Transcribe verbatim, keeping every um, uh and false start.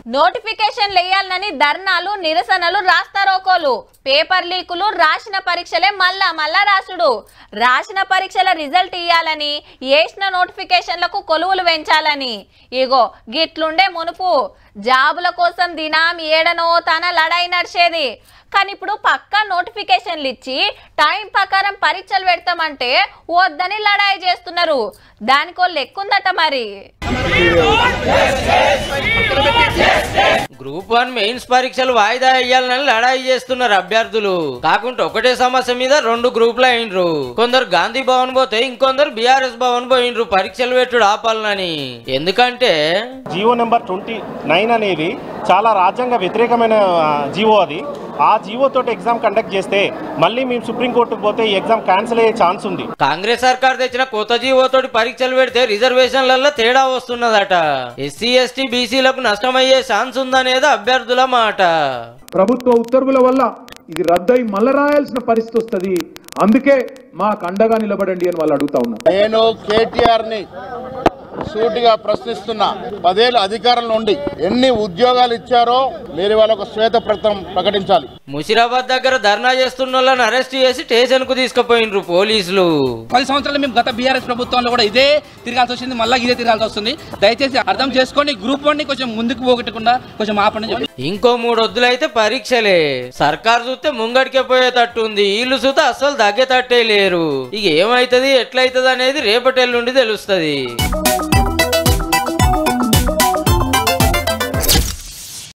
Notification లేయాలని ధర్నాలు నిరసనలు రాస్తారోకోలు paper లీకులు రాసిన పరీక్షలే మళ్ళా మళ్ళా రాసుడు రాసిన పరీక్షల రిజల్ట్ ఇయ్యాలని ఏసిన నోటిఫికేషన్లకు కొలువులు పెంచాలని ఇగో గిట్లుండే మునుపు జాబుల కోసం దినం ఏడనో తన లడాయి నడిచేది కానీ ఇప్పుడు పక్కా నోటిఫికేషన్లు ఇచ్చి టైం ప్రకారం పరీక్షలు పెడతామంటే వద్దని లడాయి చేస్తున్నారు దానికో లెక్కుందట మరి గ్రూప్ వన్ మెయిన్స్ పరీక్షలు వాయిదా వేయాలని లడాయి చేస్తున్నారు అభ్యర్థులు కాకుంటే ఒకటే సమస్య మీద రెండు గ్రూపులు అయినరు కొందరు గాంధీ భవన్ పోతే ఇంకొందరు బీఆర్ఎస్ భవన్ పోయినరు పరీక్షలు పెట్టుడు ఆపాలని ఎందుకంటే జీవో నెంబర్ ట్వంటీ నైన్ అనేది చాలా రాజ్యాంగ వ్యతిరేకమైన జీవో అది ఆ జీవో తోటి ఎగ్జామ్ కండక్ట్ చేస్తే మళ్ళీ మేము సుప్రీంకోర్టుకు పోతే ఈ ఎగ్జామ్ క్యాన్సిల్ అయ్యే ఛాన్స్ ఉంది కాంగ్రెస్ సర్కార్ తెచ్చిన కొత్త జీవో తోటి పరీక్షలు పెడితే రిజర్వేషన్లలో తేడా వస్తున్నదట ఎస్సీ ఎస్టీ బీసీలకు నష్టమయ్యే ఛాన్స్ ఉందనేది అభ్యర్థుల మాట ప్రభుత్వ ఉత్తర్వుల వల్ల ఇది రద్దై మళ్ళీ రాయాల్సిన పరిస్థితి వస్తుంది అందుకే మాకు అండగా నిలబడండి అని వాళ్ళు అడుగుతా ఉన్నారు నేను కేటీఆర్ ని సూటిగా ప్రశ్నిస్తున్నా పదేళ్ళ అధికారం నుండి ఎన్ని ఉద్యోగాలు ఇచ్చారో మీరు వాళ్ళకు శ్వేత ప్రకటన ప్రకటించాలి ముషిరాబాద్ దగ్గర ధర్నా చేస్తున్న వాళ్ళని అరెస్ట్ చేసి స్టేషన్ కు తీసుకుపోయినరు పోలీసులు పది సంవత్సరాలు మేము గత బీఆర్ఎస్ ప్రభుత్వంలో కూడా ఇదే తిరగాల్సి వచ్చింది మళ్ళీ ఇదే తిరగాల్సి వస్తుంది దయచేసి అర్థం చేసుకొని గ్రూప్ వన్ ని కొంచెం ముందుకు పోగొట్టకుండా కొంచెం ఆపండి ఇంకో మూడు వద్దులైతే పరీక్షలే సర్కార్ చూస్తే ముంగడికే పోయేటట్టు ఉంది వీళ్ళు చూస్తే అసలు తగ్గేటట్టే లేరు ఇక ఏమైతుంది ఎట్లయితుంది అనేది రేపటి ఎల్లుండి తెలుస్తుంది.